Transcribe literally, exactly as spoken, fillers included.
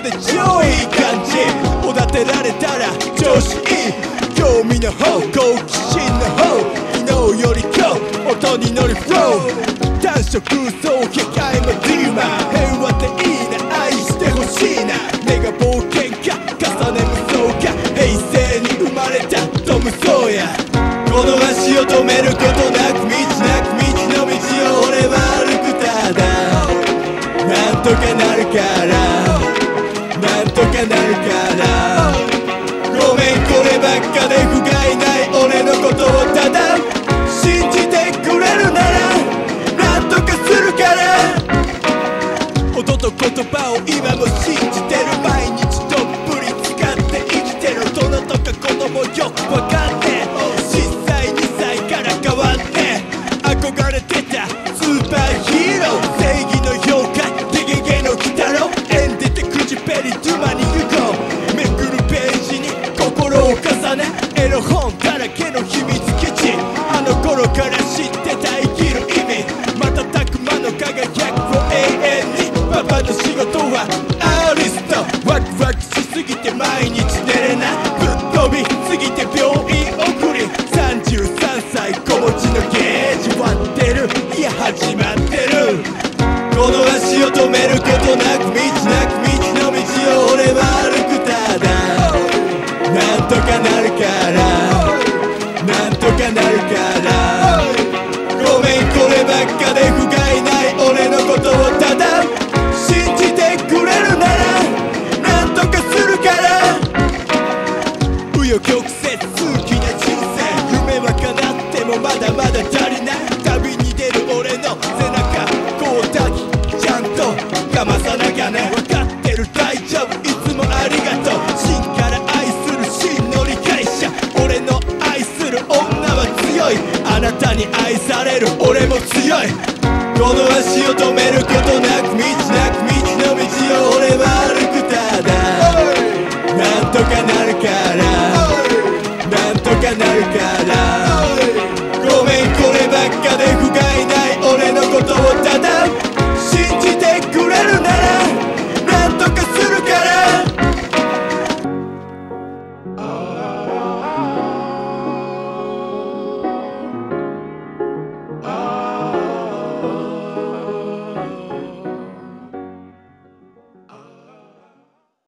で超いい感じ。おだてられたら調子いい。興味の方好奇心の方、昨日より今日音に乗るフロー。単色そう機械もディーマー。平和でいいな、愛してほしいな。目が冒険か重ね無双か、平成に生まれたトムソーヤ。この足を止めることなく、道なく道の道を俺は歩くただ。なんとかなるから、なんとかなるから。ごめんこればっかで不甲斐ない俺のことをただ信じてくれるならなんとかするから。音と言葉を今も信じてる。毎日どっぷり使って生きてる。大人とか子供よくわかって小さいにさいから変わって憧れてたスーパーヒーロー。正義の妖怪ゲゲゲの鬼太郎。演じてくじペリトゥマに行こう。めくるページに心を重ねエロ本だらけの秘密基地。あの頃から知ってた生きる意味。瞬く間の輝きを永遠に。パパの仕事はアーティスト。ワクワクしすぎて毎日寝れない。ぶっ飛びすぎて病院送り。さんじゅうさんさい子持ちのゲージ割ってる。いや始まってる。この足を止めることなく、道なく道の道を俺は歩くただ。なんとかなるから、なんとかなるから。ごめんこればっかで不甲斐ない俺のことをただ信じてくれるならなんとかするから。紆余曲折好きな人生、夢は叶ってもまだまだ足りない。旅に出る俺の背中こう抱きちゃんとかまさなきゃね。